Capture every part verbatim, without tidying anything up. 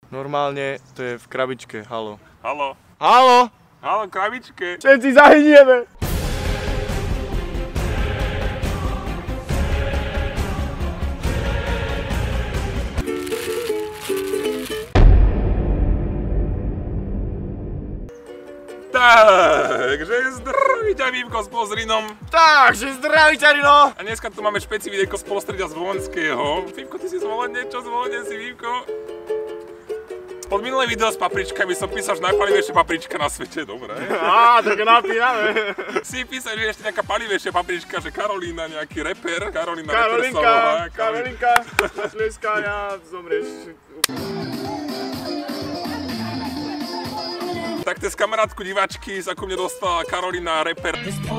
Normálne to je v krabičke, halo. Halo. Halo! Halo, krabičke. Všetci zahynieme! Takže zdraví ťa Vívko s Polozrinom. Takže zdraví ťa Rino! A dneska tu máme špeci videjko z Polostredia z Volenského. Vívko, ty si zvolený, čo zvolený si Vívko? Pod minulé video s papričkami som písal, že najpalivejšia paprička na svete, dobre? Á, tak napíname. Si písal, že ešte nejaká palivejšia paprička, že Karolína, nejaký reper. Karolína Karolinka, Karolinka, Šleska, ja zomrieš. Tak cez kamarátku diváčky sa ku mne dostala Karolína, reper.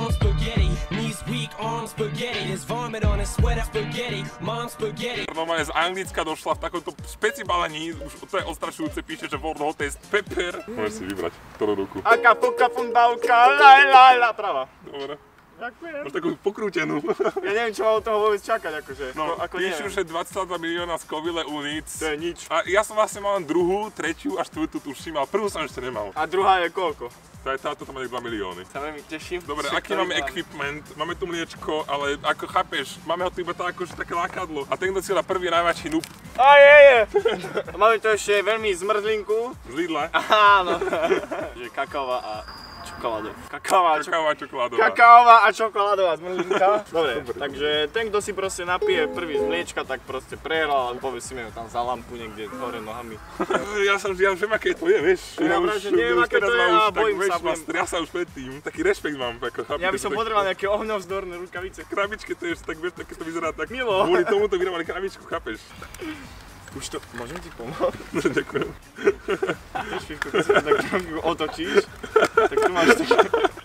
Normálne z Anglicka došla v takomto špeci balení, už to je odstrašujúce, píše, že World Hottest Pepper. Môžeš si vybrať, ktorú ruku. Aká puka fundálka, laj, laj, laj, prava. Dobre. Ďakujem. Máš takú pokrútenú. Ja neviem, čo mám od toho vôbec čakať, akože. No, ako píšu, že dvadsaťdva milióna Scoville unic. To je nič. A ja som vlastne mal len druhú, tretiu a štvrtú tuším, ale prvú som ešte nemal. A druhá je koľko? To je táto, tam má dva milióny. Sa veľmi teším. Dobre, aký máme equipment? Máme tu mliečko, ale ako chápeš, máme ho tu iba tak, akože také lákadlo. A ten, kto si dá prvý najväčší noob. A je, je. Máme tu ešte veľmi zmrzlinku. Z Lidla. Áno. Že kakaová a čokoládová. Kakaová a Kakaová čokoládová. Kakaová a čokoládová zmrzlinka. Dobre, takže ten, kto si proste napije prvý z mliečka, tak proste prehral a povesíme ho tam za lampu niekde hore nohami. Ja som, ja viem, aké to je, vieš. Ja už, že neviem, aké to je a bojím sa. Vieš, ja sa už pred tým, taký rešpekt mám. Ako, ja by som potreboval nejaké ohňovzdorné rukavice. Krabičke to je, tak vieš, také to vyzerá tak. Milo. Kvôli tomu to vyrávali krabičku, chápeš? Už to, môžem ti pomôcť? Ďakujem. Vieš, Fívko, keď sa tak trochu otočíš, tak tu máš také...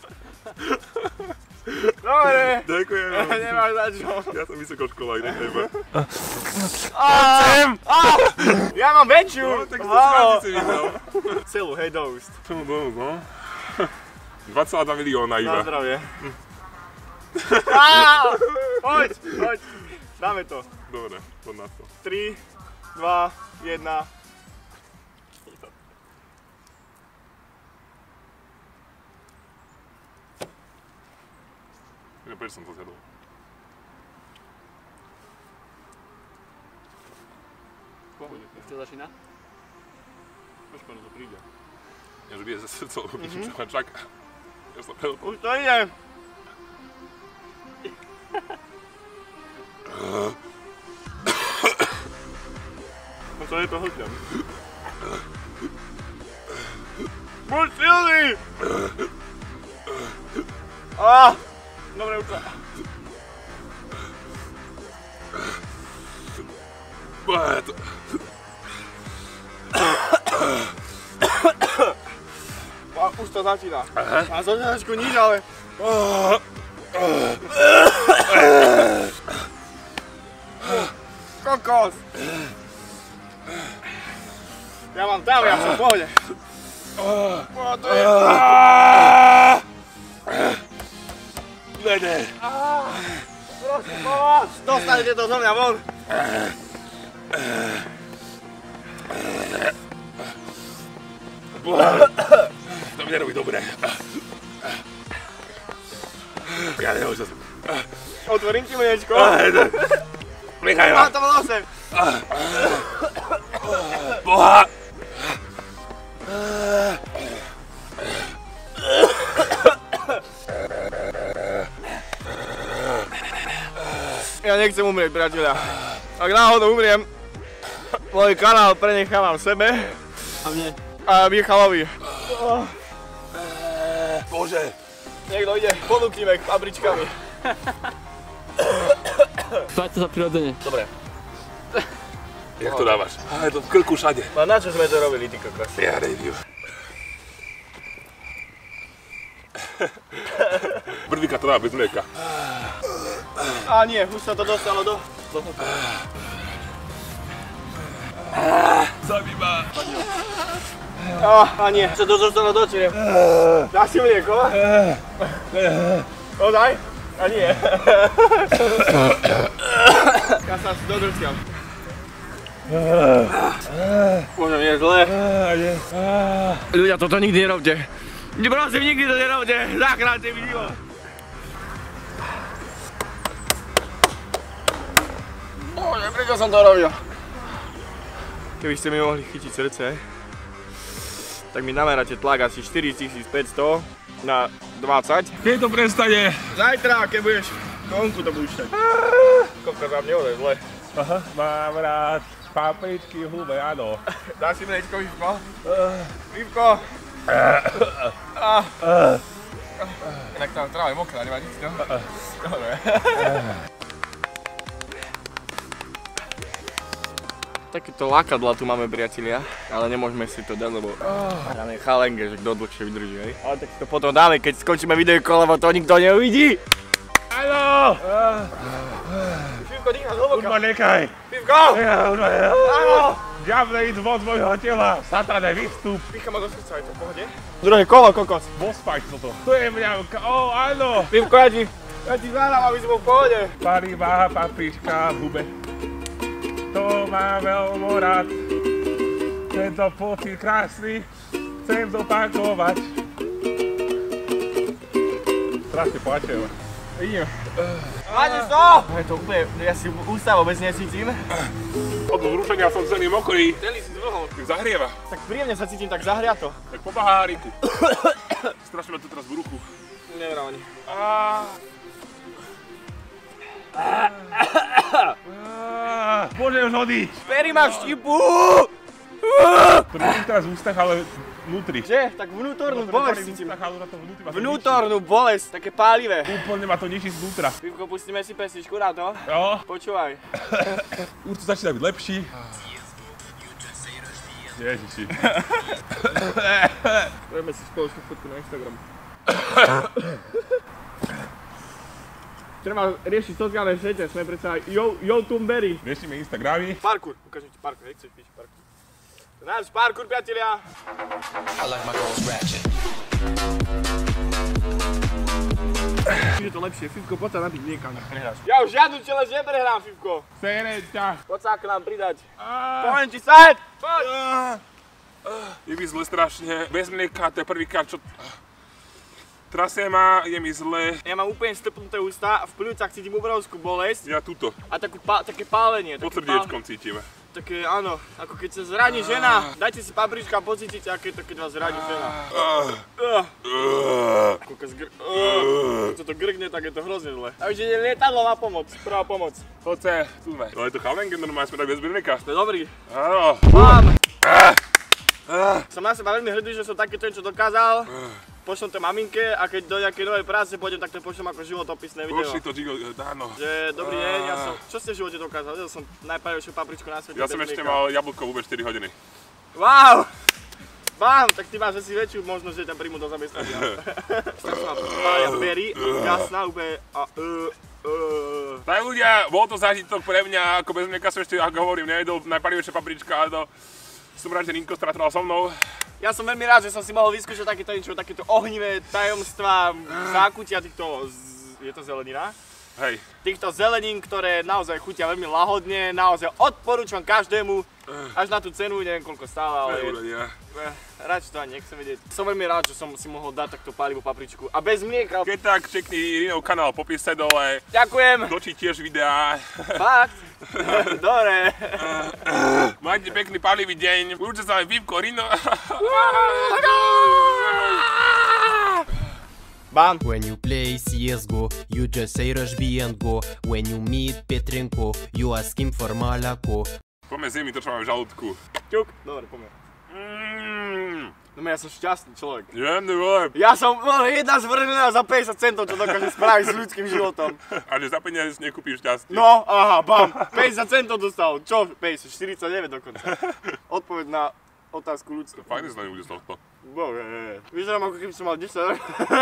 Dobre! Ďakujem. Nemáš za čo. Ja som vysokoškolák, nechaj ma. Chcem! Ja mám väčšiu! No, tak to správne si vybral. Celú, hej, do úst. Celú do úst, no. dva celé dva milióna iba. Na zdravie. Poď, poď. Dáme to. Dobre, poď na to. tri, dva, jedna. Ja prečo som to zjadol? Pohode. Ešte začína? Počkaj, to príde. Ja že bije za srdcov, píšem, čo ma čaká. Ja som predol. Už to ide. No to je to hlťam. Buď silný! Á! Dobre, už sa. Bát. Už to začína. A začiačku nič, ale... Kokos! Ja mám tam, ja som v pohode. Á, to je... Nede. Prosím, pomoc! Dostanete to zo mňa von! To mi nerobí dobre. Ja neviem, čo som... Otvorím ti mliečko. Nechaj ma. Mám to v nose. Boha. Ja nechcem umrieť, priateľa. Ak náhodou umriem, môj kanál prenechávam sebe. A mne. A Michalovi. Bože. Niekto ide, ponúknime papričkami. Stať to za prirodzene. Dobre. Jak to dávaš? Á, je to v krku všade. A na čo sme to robili, ty kokos? Ja review. Prvýkrát to dá bez mlieka. Á nie, už sa to dostalo do... do... Zabí ma. Á, á nie, sa to dostalo do čriev. Dá si mlieko? Podaj? A nie. Ja sa si dodrciam. Bože, mne je zle. Ľudia, toto nikdy nerobte. Prosím, nikdy to nerobte. Zachránte mi život. Bože, prečo som to robil? Keby ste mi mohli chytiť srdce, tak mi nameráte tlak asi štyritisícpäťsto na dvadsať. Keď to prestane? Zajtra, keď budeš vonku, to budeš tak. Koľko za mne ode, zle. Aha, mám rád papričky hlube, áno. Dáš si mliečko, Vívko? Vívko! Inak tam tráva je mokrá, nemá nič, no? Dobre. Takéto lákadlá tu máme, priatelia, ale nemôžeme si to dať, lebo hráme chalenge, že kto dlhšie vydrží, hej? Ale tak si to potom dáme, keď skončíme videoko, lebo to nikto neuvidí. Áno! Fívko, dýchaj hlboko. Urba, nechaj! Fívko! Áno! Diable ísť von z mojho tela! Satané, vystup! Pícha ma do srdca, je to v pohode? Druhé kolo, kokos. Boss fight toto. To je mňa, ó, áno! Fívko, ja ti, ja ti zahrám, aby si bol v pohode. Palivá paprička v hube. To mám veľmi rád. Tento pocit krásny chcem zopakovať. Strašne plače, ale. Idem. Máte to! Je to úplne, ja si ústa vôbec nesítim. Od zrušenia som celý mokrý. Celý si zvlhol. Tak zahrieva. Tak príjemne sa cítim tak zahriato. Tak po baháriku. Strašne ma to teraz v bruchu. Nevrám ani. Môžem už odísť. Pery máš štipu! To nie je teraz v ústach, ale vnútri. Že? Tak vnútornú bolesť cítim. Vnútornú Vnútornú bolesť, také pálivé. Úplne ma to ničí znútra. Vívko, pustíme si pesničku na to? Jo. Počúvaj. Už to začína byť lepší. Ježiši. Robíme si spoločnú fotku na Instagram. Treba riešiť sociálne siete, sme predsa youtuberi. Riešime Instagramy. Parkour, ukážem ti parkour, nechceš píš parkour. Náš parkour, priatelia. I like my girls ratchet. Je to lepšie, Fívko, poď sa napiť mlieka, nech prehráš. Ja už žiadnu challenge neprehrám, Fívko. Sere ťa. Poď sa k nám pridať. Poďme ti sať! Poď! Je mi zle strašne. Bez mlieka, to je prvýkrát, čo... Trasie ma, je mi zle. Ja mám úplne strpnuté ústa a v pľúcach cítim obrovskú bolesť. Ja tuto. A takú pá, také pálenie. Pod srdiečkom cítime. Také áno, ako keď sa zraní žena. Dajte si paprička a pocítite, aké to keď vás zraní žena. Keď sa to grkne, tak je to hrozne zle. A už ide lietadlo na pomoc, prvá pomoc. Poď sa, tu sme. Ale je to chalenge, normálne sme tak bez mlieka. To je dobrý. Áno. Mám! Som na seba veľmi hrdý, že som takéto niečo dokázal. Pošlom to maminke a keď do nejakej novej práce pôjdem, tak to pošlom ako životopisné video. Pošli to, Gigo, áno. Že dobrý deň, ja som, čo ste v živote dokázal? Ja som najpálejšiu papričku na svete. Ja som ešte mal jablkovú ube štyri hodiny. Wow! Bám, tak ty máš asi väčšiu možnosť, že ťa príjmu do zamestnania. Strašná pália pery, jasná úplne a uh, Tak ľudia, bol to zážitok pre mňa, ako bez mlieka som ešte, ako hovorím, nejedol najpálivejšia paprička, ale to som rád, že Ninko strátal so mnou. Ja som veľmi rád, že som si mohol vyskúšať takéto niečo, takéto ohnivé tajomstvá, zákutia týchto, je to zelenina? Hej. Týchto zelenín, ktoré naozaj chutia veľmi lahodne, naozaj odporúčam každému, až na tú cenu, neviem koľko stála, ale je, radšej to ani nechcem vedieť. Som veľmi rád, že som si mohol dať takto pálivú papričku a bez mlieka. Keď tak, čekni Irinov kanál, popise dole. Ďakujem. Točí tiež videá. Fakt? Dobre. Majte pekný pálivý deň. Určite sa aj Vívko, Rino. Bam. When you play C S G O, you just say rush B and go. When you meet Petrenko, you ask him for Malako. Poďme zjemi to, čo máme v žalúdku. Ťuk. Dobre, poďme. Mmm. No ja som šťastný človek. Jemný vole. Ja som no, jedna zvrhnená za päťdesiat centov, čo dokáže spraviť s ľudským životom. A že za peniaze si nekúpíš šťastie. No, aha, bam. päťdesiat centov dostal. Čo? päťdesiat, štyridsaťdeväť dokonca. Odpoveď na otázku ľudstva. Fajne sa na ňu bude to. Bože, vyzerám ako keby som mal desať.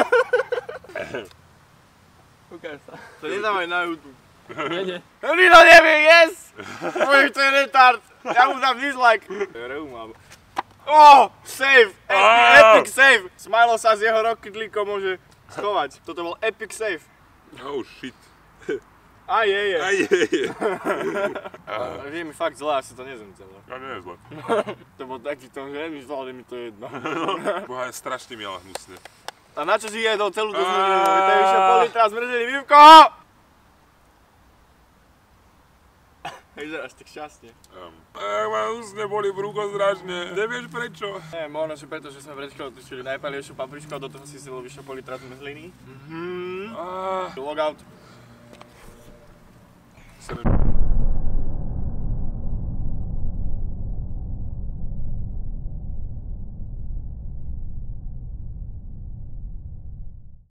Ukáž sa. To nedávaj na YouTube. Nie, nie. Rino nevie, yes! Môžeš, to je retard. Ja mu dám dislike. Reum, oh, save! Epic, Oh. epic save! Smilo sa z jeho rocketlikom môže schovať. Toto bol epic save. Oh shit. Aj je, je. Aj je, je. Ale je mi fakt zlé, asi to nezem celé. Ja nie je zle. To bol taký to, že je mi zlé, ale mi to jedno. Boha, je strašne mi ale hnusne. A na čo si jedol celú tú zmrzelinu? To je vyše pol litra zmrzeliny, Vivko! Vyzeráš tak šťastne. Um, ma ústne boli brúko strašne. Nevieš prečo? Nie, možno, že preto, že sme pred chvíľou točili najpalejšiu papričku a do toho si si dal vyše pol litra zmrzliny. Mhm. Ah, Logout. sa ne...